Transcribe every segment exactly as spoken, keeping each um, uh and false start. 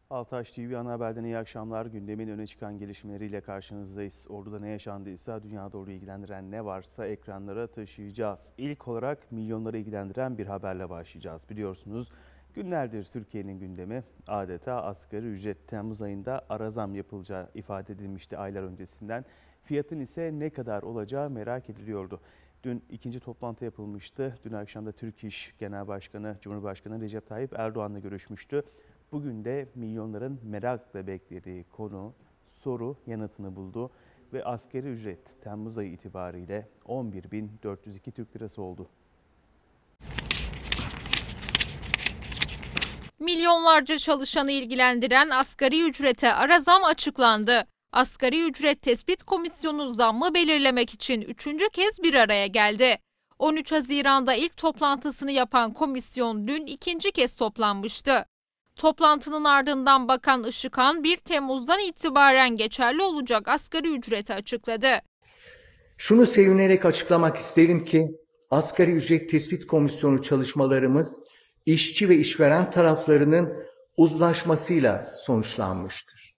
Altaş T V ana haberden iyi akşamlar. Gündemin öne çıkan gelişmeleriyle karşınızdayız. Ordu'da ne yaşandıysa, dünya doğru ilgilendiren ne varsa ekranlara taşıyacağız. İlk olarak milyonları ilgilendiren bir haberle başlayacağız. Biliyorsunuz günlerdir Türkiye'nin gündemi adeta asgari ücret. Temmuz ayında ara zam yapılacağı ifade edilmişti aylar öncesinden. Fiyatın ise ne kadar olacağı merak ediliyordu. Dün ikinci toplantı yapılmıştı. Dün akşam da Türk İş Genel Başkanı, Cumhurbaşkanı Recep Tayyip Erdoğan'la görüşmüştü. Bugün de milyonların merakla beklediği konu, soru yanıtını buldu ve asgari ücret Temmuz ayı itibariyle on bir bin dört yüz iki Türk Lirası oldu. Milyonlarca çalışanı ilgilendiren asgari ücrete ara zam açıklandı. Asgari Ücret Tespit Komisyonu zammı belirlemek için üçüncü kez bir araya geldi. on üç Haziran'da ilk toplantısını yapan komisyon dün ikinci kez toplanmıştı. Toplantının ardından Bakan Işıkhan bir Temmuz'dan itibaren geçerli olacak asgari ücreti açıkladı. Şunu sevinerek açıklamak isterim ki Asgari Ücret Tespit Komisyonu çalışmalarımız işçi ve işveren taraflarının uzlaşmasıyla sonuçlanmıştır.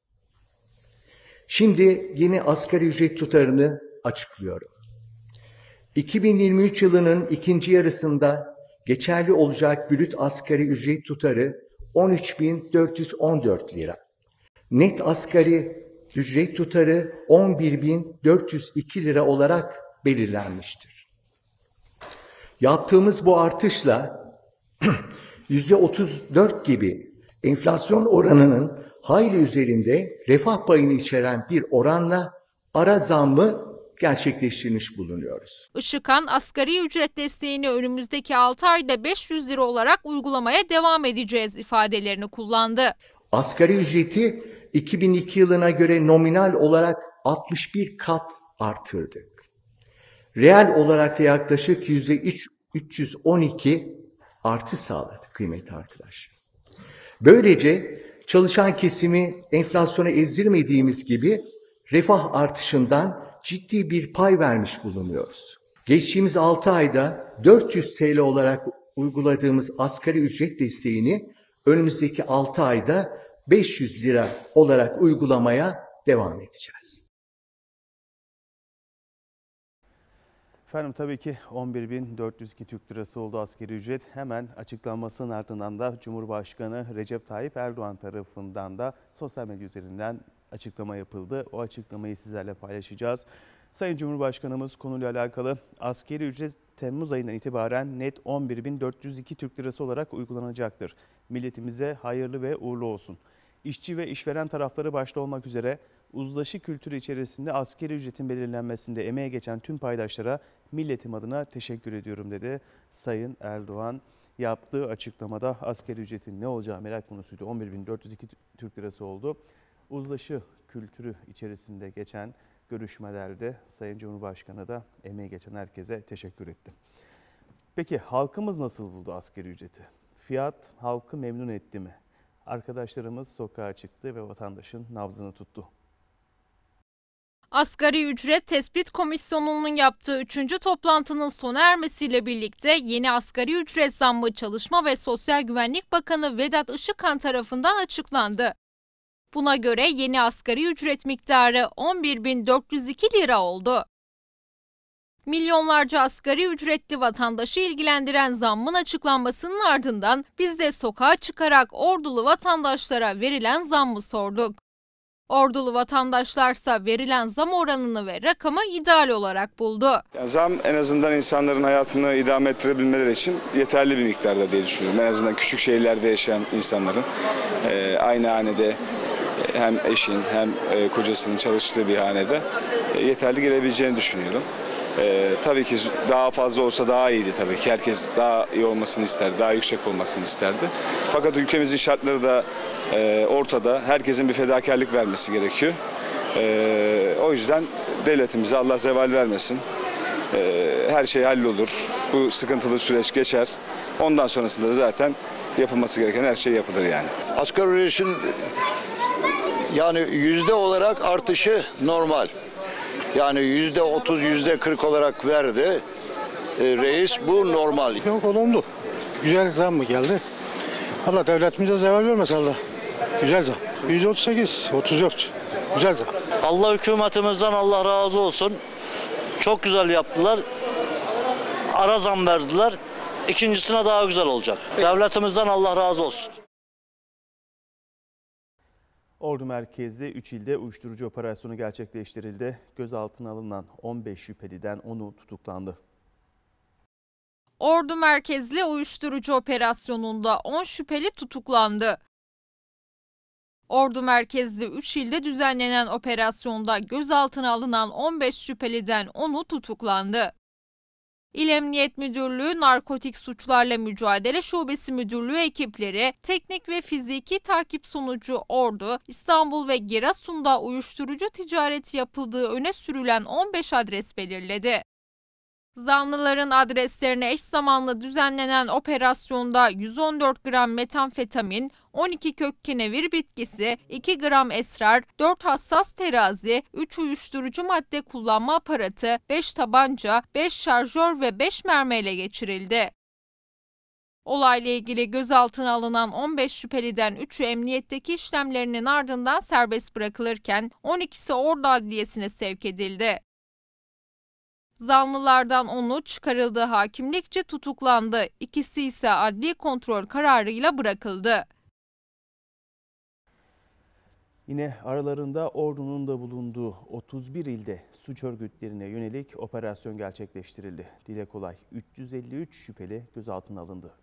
Şimdi yeni asgari ücret tutarını açıklıyorum. iki bin yirmi üç yılının ikinci yarısında geçerli olacak brüt asgari ücret tutarı on üç bin dört yüz on dört lira. Net asgari ücret tutarı on bir bin dört yüz iki lira olarak belirlenmiştir. Yaptığımız bu artışla yüzde otuz dört gibi enflasyon oranının hayli üzerinde refah payını içeren bir oranla ara zammı gerçekleştirmiş bulunuyoruz. Işıkhan asgari ücret desteğini önümüzdeki altı ayda beş yüz lira olarak uygulamaya devam edeceğiz ifadelerini kullandı. Asgari ücreti iki bin iki yılına göre nominal olarak altmış bir kat artırdık. Reel olarak da yaklaşık yüzde üç yüz on iki artı sağladık kıymetli arkadaşlar. Böylece çalışan kesimi enflasyona ezdirmediğimiz gibi refah artışından ciddi bir pay vermiş bulunuyoruz. Geçtiğimiz altı ayda dört yüz TL olarak uyguladığımız asgari ücret desteğini önümüzdeki altı ayda beş yüz lira olarak uygulamaya devam edeceğiz. Efendim tabii ki on bir bin dört yüz iki Türk Lirası oldu asgari ücret. Hemen açıklanmasının ardından da Cumhurbaşkanı Recep Tayyip Erdoğan tarafından da sosyal medya üzerinden açıklama yapıldı. O açıklamayı sizlerle paylaşacağız. Sayın Cumhurbaşkanımız konuyla alakalı asgari ücret Temmuz ayından itibaren net on bir bin dört yüz iki Türk Lirası olarak uygulanacaktır. Milletimize hayırlı ve uğurlu olsun. İşçi ve işveren tarafları başta olmak üzere uzlaşı kültürü içerisinde asgari ücretin belirlenmesinde emeğe geçen tüm paydaşlara milletim adına teşekkür ediyorum dedi. Sayın Erdoğan yaptığı açıklamada asgari ücretin ne olacağı merak konusuydu. on bir bin dört yüz iki Türk Lirası oldu. Uzlaşı kültürü içerisinde geçen görüşmelerde Sayın Cumhurbaşkanı da emeği geçen herkese teşekkür etti. Peki halkımız nasıl buldu asgari ücreti? Fiyat halkı memnun etti mi? Arkadaşlarımız sokağa çıktı ve vatandaşın nabzını tuttu. Asgari Ücret Tespit Komisyonu'nun yaptığı üçüncü toplantının sona ermesiyle birlikte yeni asgari ücret zammı Çalışma ve Sosyal Güvenlik Bakanı Vedat Işıkhan tarafından açıklandı. Buna göre yeni asgari ücret miktarı on bir bin dört yüz iki lira oldu. Milyonlarca asgari ücretli vatandaşı ilgilendiren zammın açıklanmasının ardından biz de sokağa çıkarak Ordulu vatandaşlara verilen zammı sorduk. Ordulu vatandaşlarsa verilen zam oranını ve rakamı ideal olarak buldu. Yani zam en azından insanların hayatını idame ettirebilmeleri için yeterli bir miktarda diye düşünüyorum. En azından küçük şehirlerde yaşayan insanların e, aynı hanede hem eşin hem e, kocasının çalıştığı bir hanede e, yeterli gelebileceğini düşünüyorum. E, tabii ki daha fazla olsa daha iyiydi tabii ki. Herkes daha iyi olmasını isterdi, daha yüksek olmasını isterdi. Fakat ülkemizin şartları da e, ortada. Herkesin bir fedakarlık vermesi gerekiyor. E, o yüzden devletimize Allah zeval vermesin. E, her şey hallolur. Bu sıkıntılı süreç geçer. Ondan sonrasında da zaten yapılması gereken her şey yapılır yani. Asgari ücretin yani yüzde olarak artışı normal. Yani yüzde otuz, yüzde kırk olarak verdi e, reis, bu normal. Yok, olumlu. Güzel zam mı geldi? Allah devletimize zeval vermesin Allah. Güzel zam. yüzde otuz sekiz, otuz dört. Güzel zam. Allah hükümetimizden Allah razı olsun. Çok güzel yaptılar. Ara zam verdiler. İkincisine daha güzel olacak. Devletimizden Allah razı olsun. Ordu merkezli üç ilde uyuşturucu operasyonu gerçekleştirildi. Gözaltına alınan on beş şüpheliden onu tutuklandı. Ordu merkezli uyuşturucu operasyonunda on şüpheli tutuklandı. Ordu merkezli üç ilde düzenlenen operasyonda gözaltına alınan on beş şüpheliden onu tutuklandı. İl Emniyet Müdürlüğü Narkotik Suçlarla Mücadele Şubesi Müdürlüğü ekipleri teknik ve fiziki takip sonucu Ordu, İstanbul ve Giresun'da uyuşturucu ticareti yapıldığı öne sürülen on beş adres belirledi. Zanlıların adreslerine eş zamanlı düzenlenen operasyonda yüz on dört gram metamfetamin, on iki kök kenevir bitkisi, iki gram esrar, dört hassas terazi, üç uyuşturucu madde kullanma aparatı, beş tabanca, beş şarjör ve beş mermi ele geçirildi. Olayla ilgili gözaltına alınan on beş şüpheliden üçü emniyetteki işlemlerinin ardından serbest bırakılırken on ikisi Ordu Adliyesi'ne sevk edildi. Zanlılardan onu çıkarıldığı hakimlikçe tutuklandı. İkisi ise adli kontrol kararıyla bırakıldı. Yine aralarında Ordu'nun da bulunduğu otuz bir ilde suç örgütlerine yönelik operasyon gerçekleştirildi. Dile kolay üç yüz elli üç şüpheli gözaltına alındı.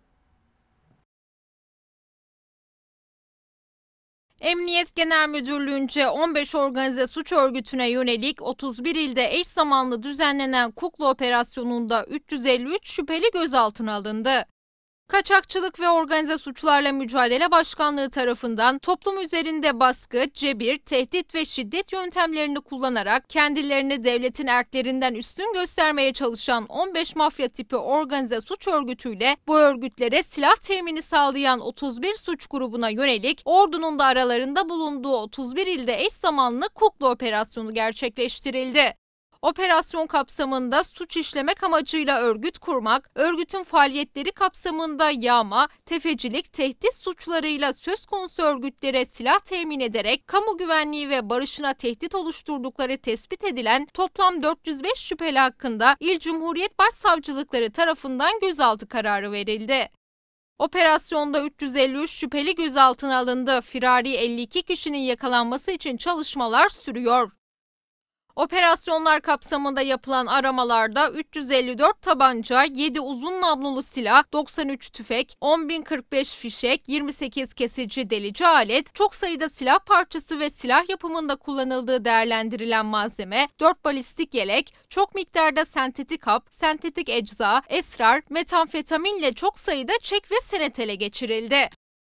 Emniyet Genel Müdürlüğü'nce on beş organize suç örgütüne yönelik otuz bir ilde eş zamanlı düzenlenen Kukla operasyonunda üç yüz elli üç şüpheli gözaltına alındı. Kaçakçılık ve Organize Suçlarla Mücadele Başkanlığı tarafından toplum üzerinde baskı, cebir, tehdit ve şiddet yöntemlerini kullanarak kendilerini devletin erklerinden üstün göstermeye çalışan on beş mafya tipi organize suç örgütüyle bu örgütlere silah temini sağlayan otuz bir suç grubuna yönelik Ordu'nun da aralarında bulunduğu otuz bir ilde eş zamanlı Kukla operasyonu gerçekleştirildi. Operasyon kapsamında suç işlemek amacıyla örgüt kurmak, örgütün faaliyetleri kapsamında yağma, tefecilik, tehdit suçlarıyla söz konusu örgütlere silah temin ederek kamu güvenliği ve barışına tehdit oluşturdukları tespit edilen toplam dört yüz beş şüpheli hakkında İl Cumhuriyet Başsavcılıkları tarafından gözaltı kararı verildi. Operasyonda üç yüz elli üç şüpheli gözaltına alındı. Firari elli iki kişinin yakalanması için çalışmalar sürüyor. Operasyonlar kapsamında yapılan aramalarda üç yüz elli dört tabanca, yedi uzun namlulu silah, doksan üç tüfek, on bin kırk beş fişek, yirmi sekiz kesici delici alet, çok sayıda silah parçası ve silah yapımında kullanıldığı değerlendirilen malzeme, dört balistik yelek, çok miktarda sentetik hap, sentetik ecza, esrar, metamfetaminle çok sayıda çek ve senet ele geçirildi.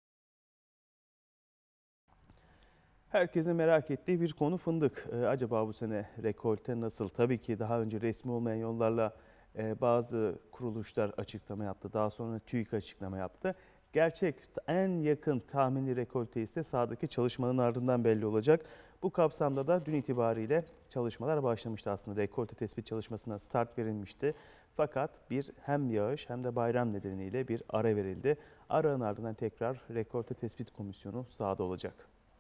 Herkesin merak ettiği bir konu fındık. Ee, acaba bu sene rekolte nasıl? Tabii ki daha önce resmi olmayan yollarla e, bazı kuruluşlar açıklama yaptı. Daha sonra TÜİK açıklama yaptı. Gerçek en yakın tahmini rekolte ise sahadaki çalışmanın ardından belli olacak. Bu kapsamda da dün itibariyle çalışmalar başlamıştı aslında. Rekolte tespit çalışmasına start verilmişti. Fakat bir hem yağış hem de bayram nedeniyle bir ara verildi. Aranın ardından tekrar rekolte tespit komisyonu sahada olacak.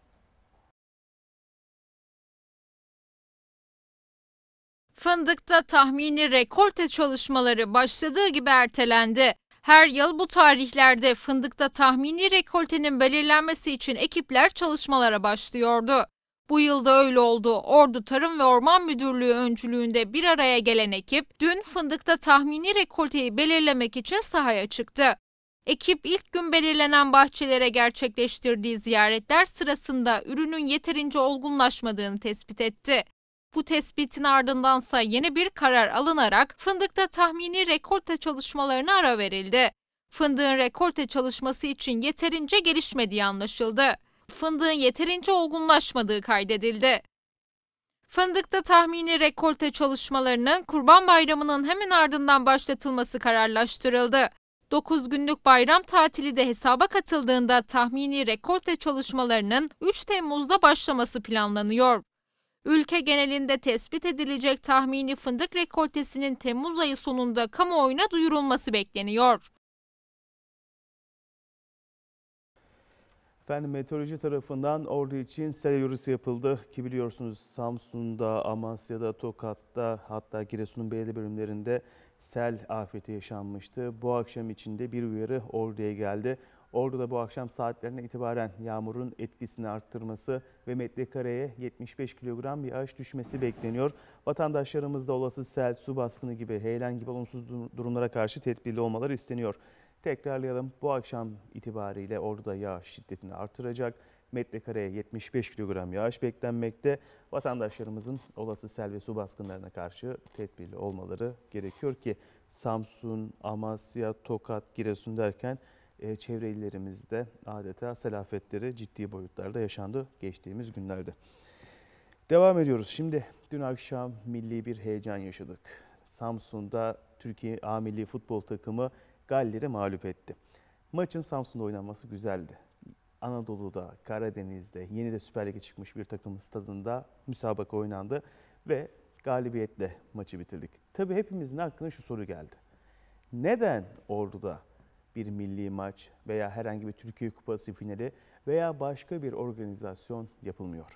Fındıkta tahmini rekolte çalışmaları başladığı gibi ertelendi. Her yıl bu tarihlerde fındıkta tahmini rekoltenin belirlenmesi için ekipler çalışmalara başlıyordu. Bu yılda öyle oldu. Ordu Tarım ve Orman Müdürlüğü öncülüğünde bir araya gelen ekip dün fındıkta tahmini rekolteyi belirlemek için sahaya çıktı. Ekip ilk gün belirlenen bahçelere gerçekleştirdiği ziyaretler sırasında ürünün yeterince olgunlaşmadığını tespit etti. Bu tespitin ardındansa yeni bir karar alınarak fındıkta tahmini rekolte çalışmalarına ara verildi. Fındığın rekolte çalışması için yeterince gelişmediği anlaşıldı. Fındığın yeterince olgunlaşmadığı kaydedildi. Fındıkta tahmini rekolte çalışmalarının Kurban Bayramı'nın hemen ardından başlatılması kararlaştırıldı. dokuz günlük bayram tatili de hesaba katıldığında tahmini rekolte çalışmalarının üç Temmuz'da başlaması planlanıyor. Ülke genelinde tespit edilecek tahmini fındık rekoltesinin Temmuz ayı sonunda kamuoyuna duyurulması bekleniyor. Efendim meteoroloji tarafından Ordu için sel uyarısı yapıldı ki biliyorsunuz Samsun'da, Amasya'da, Tokat'ta hatta Giresun'un belirli bölümlerinde sel afeti yaşanmıştı. Bu akşam içinde bir uyarı Ordu'ya geldi. Ordu'da bu akşam saatlerine itibaren yağmurun etkisini arttırması ve metrekareye yetmiş beş kilogram bir yağış düşmesi bekleniyor. Vatandaşlarımız da olası sel, su baskını gibi heyelan gibi olumsuz durumlara karşı tedbirli olmaları isteniyor. Tekrarlayalım, bu akşam itibariyle Ordu'da yağış şiddetini artıracak. Metrekareye yetmiş beş kilogram yağış beklenmekte. Vatandaşlarımızın olası sel ve su baskınlarına karşı tedbirli olmaları gerekiyor ki Samsun, Amasya, Tokat, Giresun derken e, çevre illerimizde adeta sel afetleri ciddi boyutlarda yaşandı geçtiğimiz günlerde. Devam ediyoruz. Şimdi dün akşam milli bir heyecan yaşadık. Samsun'da Türkiye A Milli Futbol Takımı Galler'i mağlup etti. Maçın Samsun'da oynanması güzeldi. Anadolu'da, Karadeniz'de yeni de Süper Lig'e çıkmış bir takım stadında müsabaka oynandı ve galibiyetle maçı bitirdik. Tabii hepimizin aklına şu soru geldi. Neden Ordu'da bir milli maç veya herhangi bir Türkiye Kupası finali veya başka bir organizasyon yapılmıyor?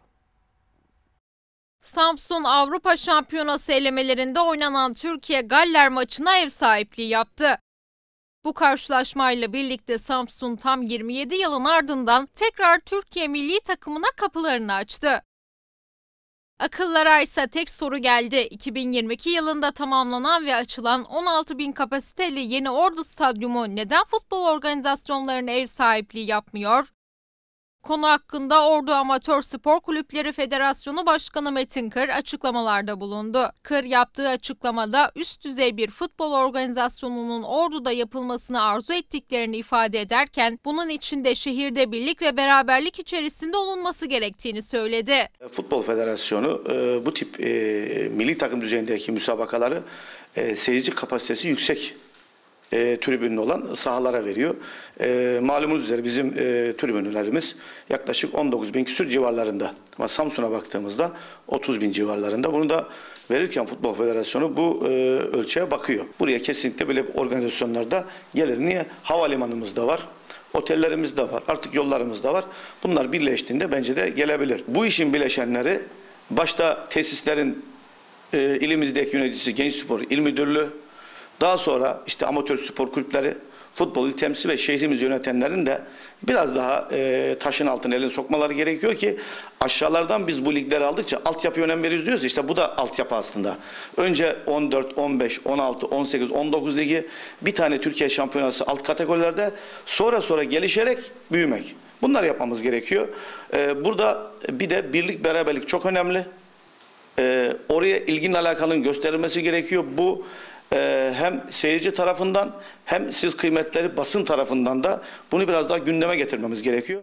Samsun Avrupa Şampiyonası elemelerinde oynanan Türkiye Galler maçına ev sahipliği yaptı. Bu karşılaşmayla birlikte Samsun tam yirmi yedi yılın ardından tekrar Türkiye milli takımına kapılarını açtı. Akıllara ise tek soru geldi. iki bin yirmi iki yılında tamamlanan ve açılan on altı bin kapasiteli Yeni Ordu Stadyumu neden futbol organizasyonlarına ev sahipliği yapmıyor? Konu hakkında Ordu Amatör Spor Kulüpleri Federasyonu Başkanı Metin Kır açıklamalarda bulundu. Kır yaptığı açıklamada üst düzey bir futbol organizasyonunun Ordu'da yapılmasını arzu ettiklerini ifade ederken bunun için de şehirde birlik ve beraberlik içerisinde olunması gerektiğini söyledi. Futbol Federasyonu bu tip milli takım düzeyindeki müsabakaları seyirci kapasitesi yüksek E, tribünlü olan sahalara veriyor. E, malumunuz üzere bizim e, tribünlerimiz yaklaşık on dokuz bin küsur civarlarında. Ama Samsun'a baktığımızda otuz bin civarlarında. Bunu da verirken Futbol Federasyonu bu e, ölçüye bakıyor. Buraya kesinlikle böyle organizasyonlarda gelir. Niye? Havalimanımız da var. Otellerimiz de var. Artık yollarımız da var. Bunlar birleştiğinde bence de gelebilir. Bu işin bileşenleri başta tesislerin e, ilimizdeki yöneticisi Gençspor İl Müdürlüğü, daha sonra işte amatör spor kulüpleri, futbol il temsil ve şehrimizi yönetenlerin de biraz daha e, taşın altına elini sokmaları gerekiyor ki aşağılardan biz bu ligleri aldıkça altyapıya önem veriyoruz diyoruz. İşte bu da altyapı aslında. Önce on dört, on beş, on altı, on sekiz, on dokuz ligi, bir tane Türkiye şampiyonası alt kategorilerde, sonra sonra gelişerek büyümek. Bunları yapmamız gerekiyor. E, burada bir de birlik beraberlik çok önemli. E, oraya ilginin alakalının gösterilmesi gerekiyor. Bu Ee, hem seyirci tarafından hem siz kıymetleri basın tarafından da bunu biraz daha gündeme getirmemiz gerekiyor.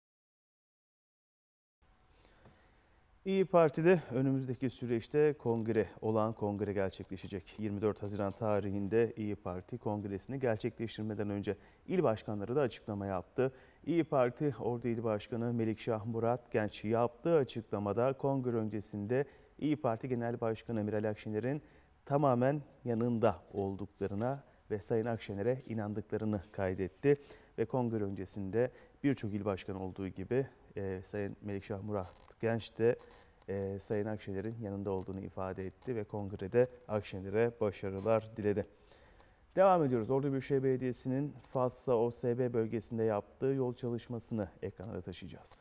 İYİ Parti'de önümüzdeki süreçte kongre olan kongre gerçekleşecek. yirmi dört Haziran tarihinde İYİ Parti kongresini gerçekleştirmeden önce il başkanları da açıklama yaptı. İYİ Parti Ordu İl Başkanı Melikşah Murat Genç yaptığı açıklamada kongre öncesinde İYİ Parti Genel Başkanı Meral Akşener'in tamamen yanında olduklarına ve Sayın Akşener'e inandıklarını kaydetti. Ve kongre öncesinde birçok il başkanı olduğu gibi e, Sayın Melikşah Murat Genç de e, Sayın Akşener'in yanında olduğunu ifade etti ve kongrede Akşener'e başarılar diledi. Devam ediyoruz. Ordu Büyükşehir Belediyesi'nin Fatsa O S B bölgesinde yaptığı yol çalışmasını ekranlara taşıyacağız.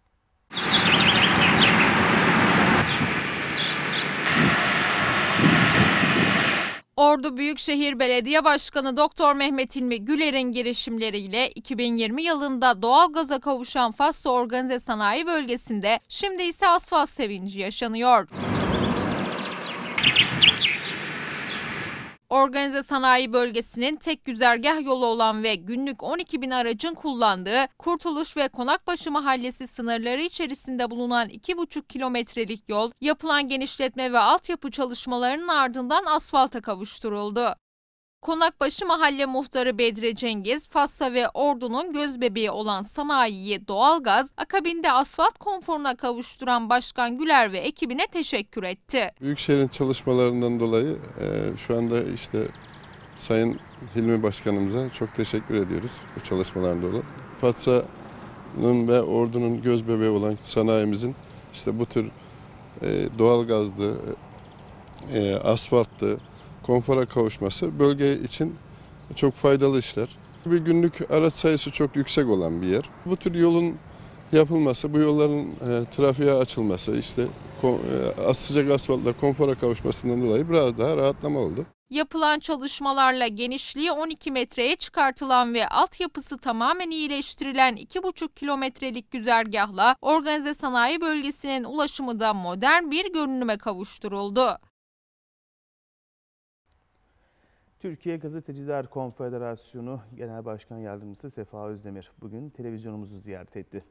Ordu Büyükşehir Belediye Başkanı Doktor Mehmet İlmi Güler'in girişimleriyle iki bin yirmi yılında doğalgaza kavuşan Fatsa Organize Sanayi Bölgesi'nde şimdi ise asfalt sevinci yaşanıyor. Organize Sanayi Bölgesi'nin tek güzergah yolu olan ve günlük on iki bin aracın kullandığı Kurtuluş ve Konakbaşı Mahallesi sınırları içerisinde bulunan iki buçuk kilometrelik yol, yapılan genişletme ve altyapı çalışmalarının ardından asfalta kavuşturuldu. Konakbaşı Mahalle Muhtarı Bedri Cengiz, Fatsa ve Ordu'nun gözbebeği olan sanayiyi doğalgaz, akabinde asfalt konforuna kavuşturan Başkan Güler ve ekibine teşekkür etti. Büyükşehir'in çalışmalarından dolayı e, şu anda işte Sayın Hilmi Başkanımıza çok teşekkür ediyoruz bu çalışmalardan dolayı. Fatsa ve ordunun göz bebeği olan sanayimizin işte bu tür e, doğalgazlı, e, asfaltlı, konfora kavuşması bölge için çok faydalı işler. Bir günlük araç sayısı çok yüksek olan bir yer. Bu tür yolun yapılması, bu yolların e, trafiğe açılması, işte e, sıcak asfaltla konfora kavuşmasından dolayı biraz daha rahatlama oldu. Yapılan çalışmalarla genişliği on iki metreye çıkartılan ve altyapısı tamamen iyileştirilen iki buçuk kilometrelik güzergahla organize sanayi bölgesinin ulaşımı da modern bir görünüme kavuşturuldu. Türkiye Gazeteciler Konfederasyonu Genel Başkan Yardımcısı Sefa Özdemir bugün televizyonumuzu ziyaret etti.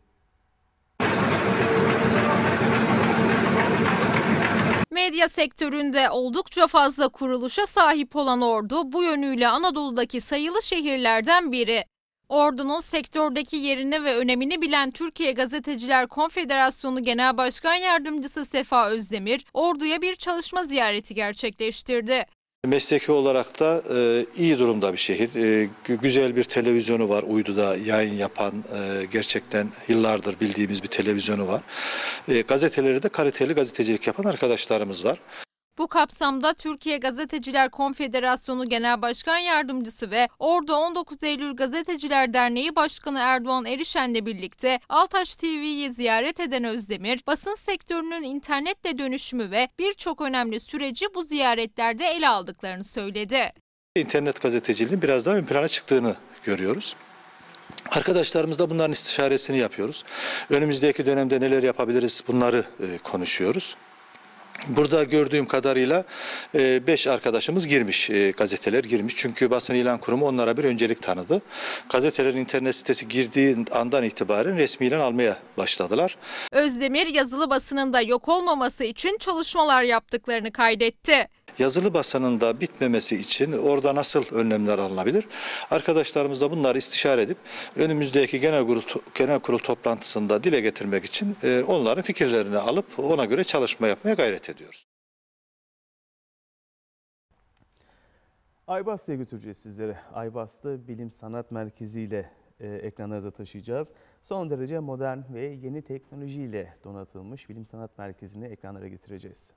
Medya sektöründe oldukça fazla kuruluşa sahip olan Ordu bu yönüyle Anadolu'daki sayılı şehirlerden biri. Ordu'nun sektördeki yerini ve önemini bilen Türkiye Gazeteciler Konfederasyonu Genel Başkan Yardımcısı Sefa Özdemir, Ordu'ya bir çalışma ziyareti gerçekleştirdi. Mesleki olarak da e, iyi durumda bir şehir. E, güzel bir televizyonu var. Uydu'da yayın yapan, e, gerçekten yıllardır bildiğimiz bir televizyonu var. E, gazeteleri de kaliteli gazetecilik yapan arkadaşlarımız var. Bu kapsamda Türkiye Gazeteciler Konfederasyonu Genel Başkan Yardımcısı ve Ordu on dokuz Eylül Gazeteciler Derneği Başkanı Erdoğan Erişen'le birlikte Altaş T V'yi ziyaret eden Özdemir, basın sektörünün internetle dönüşümü ve birçok önemli süreci bu ziyaretlerde ele aldıklarını söyledi. İnternet gazeteciliğinin biraz daha ön plana çıktığını görüyoruz. Arkadaşlarımızla bunların istişaresini yapıyoruz. Önümüzdeki dönemde neler yapabiliriz bunları e, konuşuyoruz. Burada gördüğüm kadarıyla beş arkadaşımız girmiş, gazeteler girmiş. Çünkü Basın İlan Kurumu onlara bir öncelik tanıdı. Gazetelerin internet sitesi girdiği andan itibaren resmi ilan almaya başladılar. Özdemir yazılı basının da yok olmaması için çalışmalar yaptıklarını kaydetti. Yazılı basının da bitmemesi için orada nasıl önlemler alınabilir? Arkadaşlarımızla bunları istişare edip önümüzdeki genel kurul, genel kurul toplantısında dile getirmek için onların fikirlerini alıp ona göre çalışma yapmaya gayret ediyoruz. Aybastı'ya götüreceğiz sizlere. Aybastı Bilim Sanat Merkezi ile e, ekranlarınıza taşıyacağız. Son derece modern ve yeni teknolojiyle donatılmış Bilim Sanat Merkezi'ni ekranlara getireceğiz.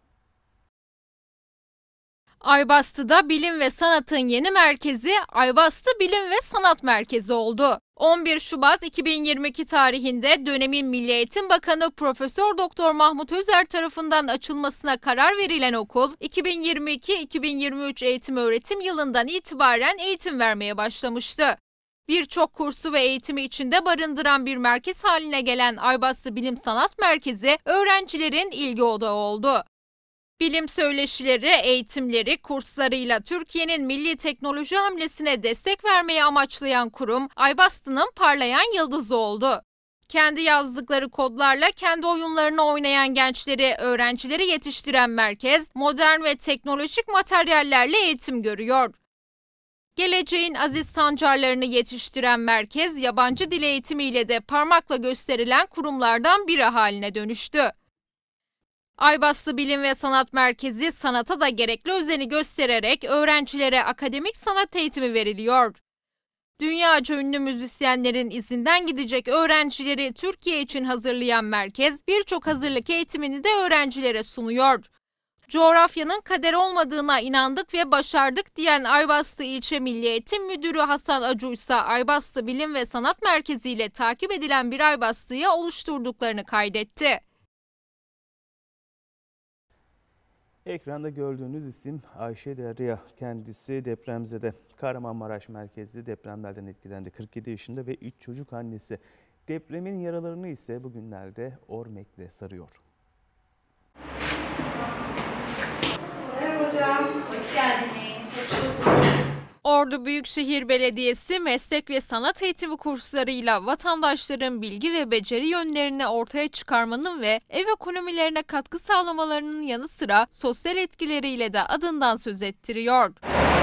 Aybastı'da bilim ve sanatın yeni merkezi Aybastı Bilim ve Sanat Merkezi oldu. on bir Şubat iki bin yirmi iki tarihinde dönemin Milli Eğitim Bakanı Profesör Doktor Mahmut Özer tarafından açılmasına karar verilen okul, iki bin yirmi iki iki bin yirmi üç eğitim öğretim yılından itibaren eğitim vermeye başlamıştı. Birçok kursu ve eğitimi içinde barındıran bir merkez haline gelen Aybastı Bilim Sanat Merkezi, öğrencilerin ilgi odağı oldu. Bilim söyleşileri, eğitimleri, kurslarıyla Türkiye'nin milli teknoloji hamlesine destek vermeyi amaçlayan kurum, Aybastı'nın parlayan yıldızı oldu. Kendi yazdıkları kodlarla kendi oyunlarını oynayan gençleri, öğrencileri yetiştiren merkez, modern ve teknolojik materyallerle eğitim görüyor. Geleceğin aziz sancarlarını yetiştiren merkez, yabancı dil eğitimiyle de parmakla gösterilen kurumlardan biri haline dönüştü. Aybastı Bilim ve Sanat Merkezi sanata da gerekli özeni göstererek öğrencilere akademik sanat eğitimi veriliyor. Dünyaca ünlü müzisyenlerin izinden gidecek öğrencileri Türkiye için hazırlayan merkez birçok hazırlık eğitimini de öğrencilere sunuyor. Coğrafyanın kader olmadığına inandık ve başardık diyen Aybastı İlçe Milli Eğitim Müdürü Hasan Acu ise Aybastı Bilim ve Sanat Merkezi ile takip edilen bir Aybastı'yı oluşturduklarını kaydetti. Ekranda gördüğünüz isim Ayşe Derya. Kendisi depremzede. Kahramanmaraş merkezli depremlerden etkilendi. kırk yedi yaşında ve üç çocuk annesi. Depremin yaralarını ise bugünlerde Ormek'le sarıyor. Merhaba hocam, hoş geldiniz. Ordu Büyükşehir Belediyesi meslek ve sanat eğitimi kurslarıyla vatandaşların bilgi ve beceri yönlerini ortaya çıkarmanın ve ev ekonomilerine katkı sağlamalarının yanı sıra sosyal etkileriyle de adından söz ettiriyor.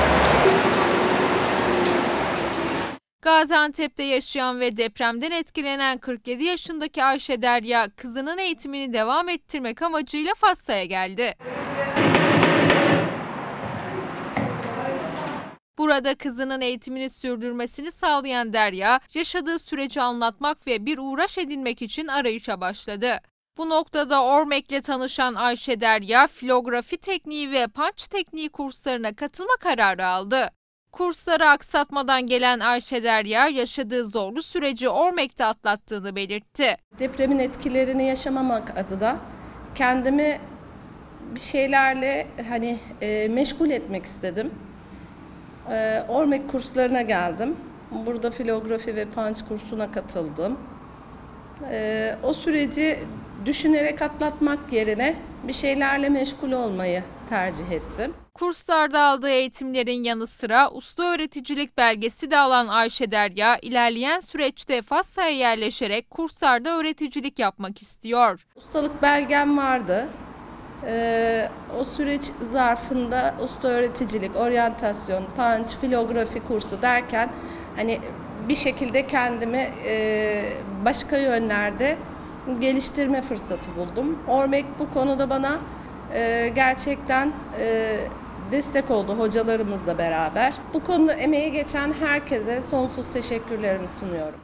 Gaziantep'te yaşayan ve depremden etkilenen kırk yedi yaşındaki Ayşe Derya, kızının eğitimini devam ettirmek amacıyla Fassa'ya geldi. Burada kızının eğitimini sürdürmesini sağlayan Derya, yaşadığı süreci anlatmak ve bir uğraş edinmek için arayışa başladı. Bu noktada Ormek'le tanışan Ayşe Derya, filografi tekniği ve punch tekniği kurslarına katılma kararı aldı. Kursları aksatmadan gelen Ayşe Derya, yaşadığı zorlu süreci Ormek'te atlattığını belirtti. Depremin etkilerini yaşamamak adına kendimi bir şeylerle hani e, meşgul etmek istedim. E, Ormek kurslarına geldim. Burada filografi ve punch kursuna katıldım. E, o süreci düşünerek atlatmak yerine bir şeylerle meşgul olmayı tercih ettim. Kurslarda aldığı eğitimlerin yanı sıra usta öğreticilik belgesi de alan Ayşe Derya, ilerleyen süreçte Fas'a'ya yerleşerek kurslarda öğreticilik yapmak istiyor. Ustalık belgem vardı. Ee, o süreç zarfında usta öğreticilik, oryantasyon, punch, filografi kursu derken hani bir şekilde kendimi e, başka yönlerde geliştirme fırsatı buldum. Ormek bu konuda bana e, gerçekten e, destek oldu hocalarımızla beraber. Bu konuda emeği geçen herkese sonsuz teşekkürlerimi sunuyorum.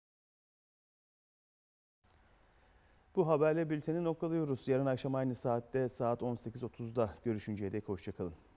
Bu haberle bülteni noktalıyoruz. Yarın akşam aynı saatte saat on sekiz otuzda görüşünceye dek hoşça kalın.